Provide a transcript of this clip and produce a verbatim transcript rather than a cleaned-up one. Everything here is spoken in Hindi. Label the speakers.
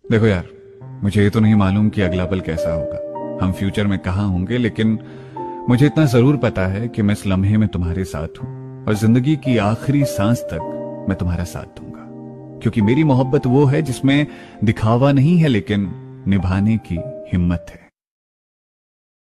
Speaker 1: देखो यार, मुझे ये तो नहीं मालूम कि अगला पल कैसा होगा, हम फ्यूचर में कहां होंगे, लेकिन मुझे इतना जरूर पता है कि मैं इस लम्हे में तुम्हारे साथ हूं और जिंदगी की आखिरी सांस तक मैं तुम्हारा साथ दूंगा। क्योंकि मेरी मोहब्बत वो है जिसमें दिखावा नहीं है, लेकिन निभाने की हिम्मत है।